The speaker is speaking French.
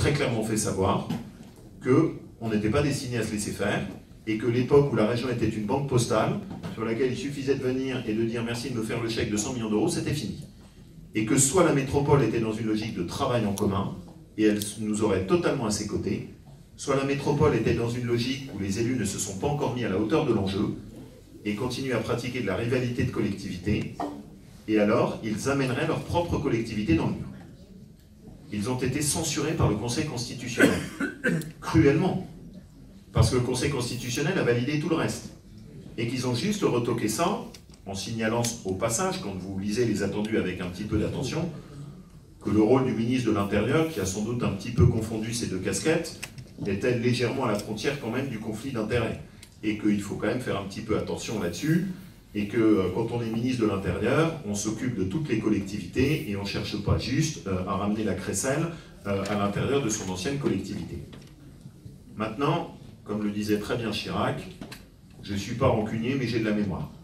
très clairement fait savoir qu'on n'était pas destiné à se laisser faire, et que l'époque où la région était une banque postale, sur laquelle il suffisait de venir et de dire merci de me faire le chèque de 100 millions d'euros, c'était fini. Et que soit la métropole était dans une logique de travail en commun, et elle nous aurait totalement à ses côtés, soit la métropole était dans une logique où les élus ne se sont pas encore mis à la hauteur de l'enjeu, et continuent à pratiquer de la rivalité de collectivités, et alors ils amèneraient leur propre collectivité dans le mur. Ils ont été censurés par le Conseil constitutionnel, cruellement, parce que le Conseil constitutionnel a validé tout le reste, et qu'ils ont juste retoqué ça, en signalant au passage, quand vous lisez les attendus avec un petit peu d'attention, que le rôle du ministre de l'Intérieur, qui a sans doute un petit peu confondu ces deux casquettes, était légèrement à la frontière quand même du conflit d'intérêts, et qu'il faut quand même faire un petit peu attention là-dessus, et que quand on est ministre de l'Intérieur, on s'occupe de toutes les collectivités, et on ne cherche pas juste à ramener la crécelle à l'intérieur de son ancienne collectivité. Maintenant, comme le disait très bien Chirac, je ne suis pas rancunier, mais j'ai de la mémoire.